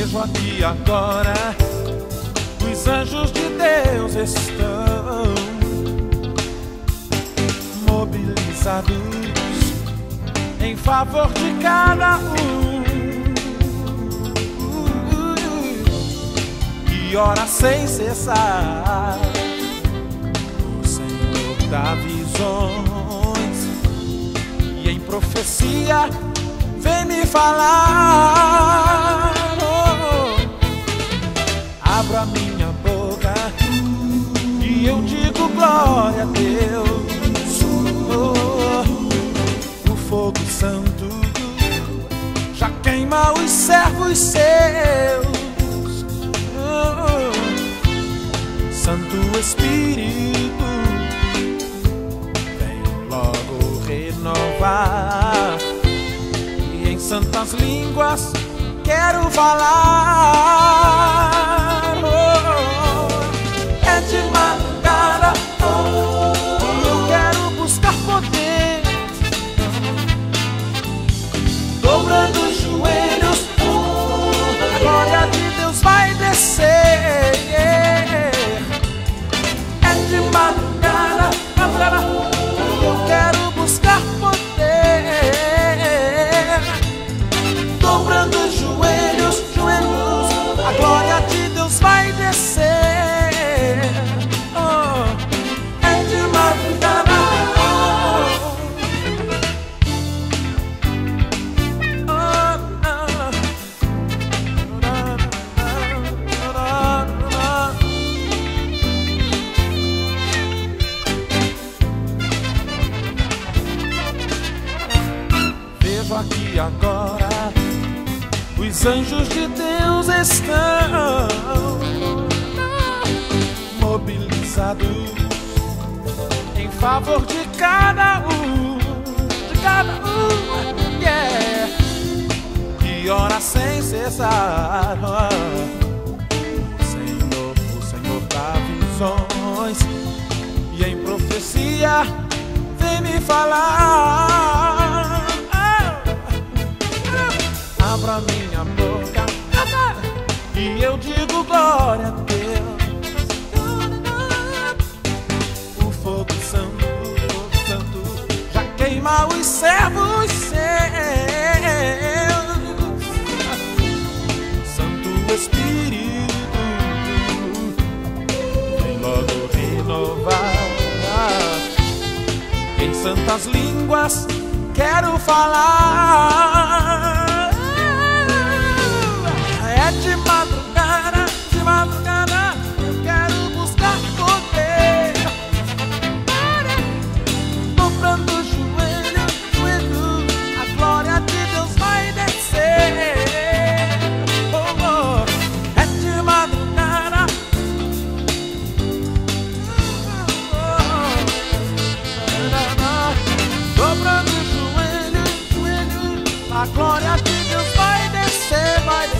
Vejo aqui agora, os anjos de Deus estão mobilizados em favor de cada um, e ora sem cessar. O Senhor dá visões e em profecia vem me falar. Abro a minha boca e eu digo glória a Deus. O fogo santo já queima os servos seus. Santo Espírito, vem logo renovar. E em santas línguas quero falar. É de madrugada e eu quero buscar poder, dobrando os joelhos, a glória de Deus vai descer. É de madrugada e eu quero buscar poder, dobrando os joelhos, a glória de Deus vai descer. É de madrugada. Vejo aqui agora, os anjos de Deus estão mobilizados em favor de cada um, yeah. E ora sem cessar. O Senhor dá visões e em profecia vem me falar. Abra a minha boca e eu digo glória a Deus. O fogo santo já queima os servos seus. Santo Espírito, vem logo renovar. Em santas línguas quero falar. É de madrugada, eu quero buscar poder, dobrando o joelho, a glória de Deus vai descer. É de madrugada, dobrando o joelho, a glória de Deus vai descer, vai descer.